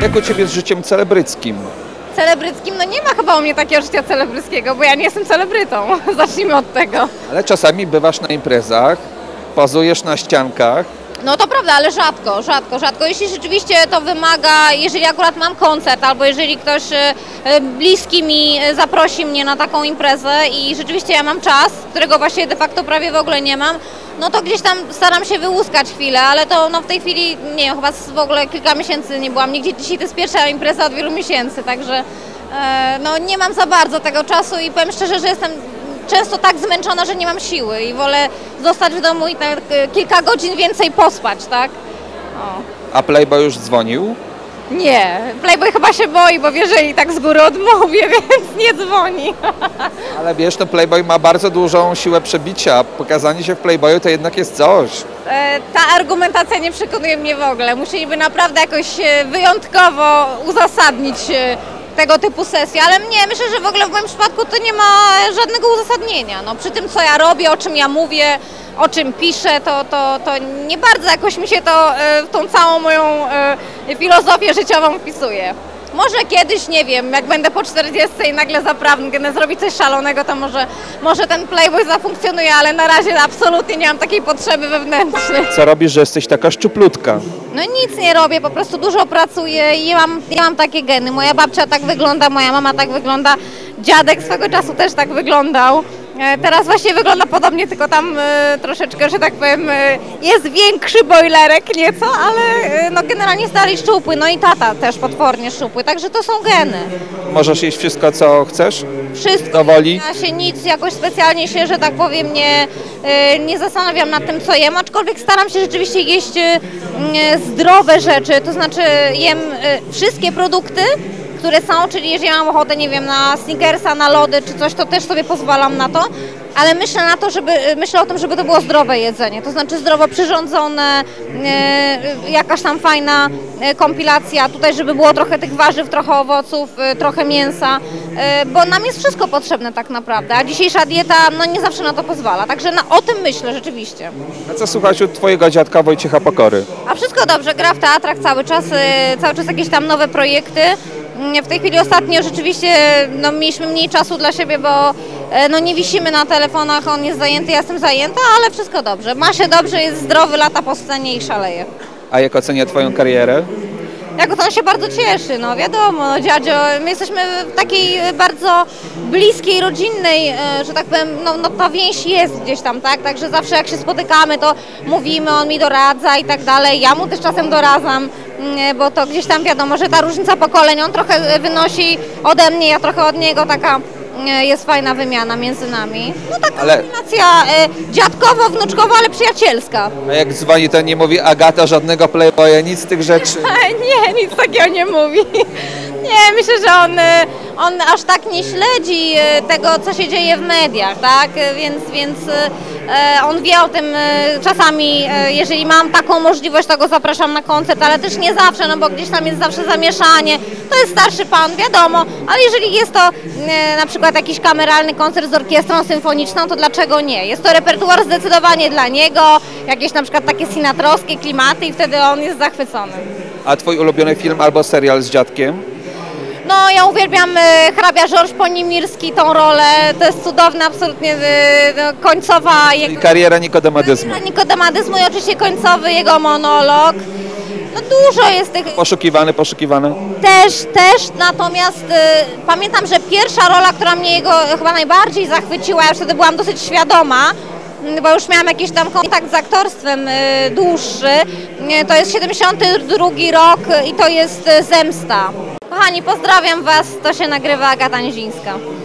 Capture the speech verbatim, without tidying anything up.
Jak u Ciebie z życiem celebryckim? Celebryckim? No nie ma chyba u mnie takiego życia celebryckiego, bo ja nie jestem celebrytą. Zacznijmy od tego. Ale czasami bywasz na imprezach, pozujesz na ściankach. No to prawda, ale rzadko, rzadko, rzadko. Jeśli rzeczywiście to wymaga, jeżeli akurat mam koncert, albo jeżeli ktoś e, bliski mi zaprosi mnie na taką imprezę i rzeczywiście ja mam czas, którego właśnie de facto prawie w ogóle nie mam, no to gdzieś tam staram się wyłuskać chwilę, ale to no w tej chwili, nie wiem, chyba w ogóle kilka miesięcy nie byłam nigdzie. Dzisiaj to jest pierwsza impreza od wielu miesięcy, także e, no nie mam za bardzo tego czasu i powiem szczerze, że jestem często tak zmęczona, że nie mam siły i wolę zostać w domu i tak kilka godzin więcej pospać, tak? O. A Playboy już dzwonił? Nie, Playboy chyba się boi, bo wie, że i tak z góry odmówię, więc nie dzwoni. Ale wiesz, to Playboy ma bardzo dużą siłę przebicia. Pokazanie się w Playboyu to jednak jest coś. E, ta argumentacja nie przekonuje mnie w ogóle. Musieliby naprawdę jakoś wyjątkowo uzasadnić tego typu sesje, ale nie, myślę, że w ogóle w moim przypadku to nie ma żadnego uzasadnienia. No, przy tym, co ja robię, o czym ja mówię, o czym piszę, to, to, to nie bardzo jakoś mi się to w tą całą moją filozofię życiową wpisuje. Może kiedyś, nie wiem, jak będę po czterdziestce i nagle zapragnę zrobić coś szalonego, to może, może ten Playboy zafunkcjonuje, ale na razie absolutnie nie mam takiej potrzeby wewnętrznej. Co robisz, że jesteś taka szczuplutka? No nic nie robię, po prostu dużo pracuję i ja mam, ja mam takie geny. Moja babcia tak wygląda, moja mama tak wygląda, dziadek swego czasu też tak wyglądał. Teraz właśnie wygląda podobnie, tylko tam e, troszeczkę, że tak powiem, e, jest większy bojlerek nieco, ale e, no generalnie stary szczupły, no i tata też potwornie szczupły, także to są geny. Możesz jeść wszystko, co chcesz? Wszystko. Do woli? Ja się nic, jakoś specjalnie się, że tak powiem, nie, e, nie zastanawiam nad tym, co jem, aczkolwiek staram się rzeczywiście jeść e, zdrowe rzeczy, to znaczy jem e, wszystkie produkty, które są, czyli jeżeli mam ochotę, nie wiem, na Snickersa, na lody czy coś, to też sobie pozwalam na to, ale myślę na to, żeby, myślę o tym, żeby to było zdrowe jedzenie, to znaczy zdrowo przyrządzone, e, jakaś tam fajna e, kompilacja, tutaj żeby było trochę tych warzyw, trochę owoców, e, trochę mięsa, e, bo nam jest wszystko potrzebne tak naprawdę, a dzisiejsza dieta no nie zawsze na to pozwala, także na, o tym myślę rzeczywiście. A co słuchać u Twojego dziadka Wojciecha Pokory? A wszystko dobrze, gra w teatrach cały czas, e, cały czas jakieś tam nowe projekty. W tej chwili ostatnio rzeczywiście no, mieliśmy mniej czasu dla siebie, bo no, nie wisimy na telefonach, on jest zajęty, ja jestem zajęta, ale wszystko dobrze. Ma się dobrze, jest zdrowy, lata po scenie i szaleje. A jak ocenia Twoją karierę? Jak on się bardzo cieszy, no wiadomo, no dziadzio, my jesteśmy w takiej bardzo bliskiej, rodzinnej, że tak powiem, no, no ta więź jest gdzieś tam, tak, także zawsze jak się spotykamy, to mówimy, on mi doradza i tak dalej, ja mu też czasem doradzam, bo to gdzieś tam wiadomo, że ta różnica pokoleń, on trochę wynosi ode mnie, ja trochę od niego, taka jest fajna wymiana między nami. No taka ale... kombinacja e, dziadkowo-wnuczkowa, ale przyjacielska. A jak dzwoni, to nie mówi Agata żadnego Playboya, nic z tych rzeczy? Nie, nic takiego nie mówi. Nie, myślę, że on, on aż tak nie śledzi tego, co się dzieje w mediach, tak? Więc, więc on wie o tym czasami, jeżeli mam taką możliwość, to go zapraszam na koncert, ale też nie zawsze, no bo gdzieś tam jest zawsze zamieszanie. To jest starszy pan, wiadomo, ale jeżeli jest to na przykład jakiś kameralny koncert z orkiestrą symfoniczną, to dlaczego nie? Jest to repertuar zdecydowanie dla niego, jakieś na przykład takie sinatrowskie klimaty i wtedy on jest zachwycony. A Twój ulubiony film albo serial z dziadkiem? No, ja uwielbiam hrabia Georges Ponimirski, tą rolę, to jest cudowna, absolutnie no, końcowa jego... I kariera Nikodemadyzmu. Kariera Nikodemadyzmu i oczywiście końcowy jego monolog. No dużo jest tych... Poszukiwany, poszukiwany? Też, też, natomiast y, pamiętam, że pierwsza rola, która mnie jego chyba najbardziej zachwyciła, ja wtedy byłam dosyć świadoma, bo już miałam jakiś tam kontakt z aktorstwem y, dłuższy, y, to jest siedemdziesiąty drugi rok i to jest y, Zemsta. Kochani, pozdrawiam Was, to się nagrywa Agata Nizińska.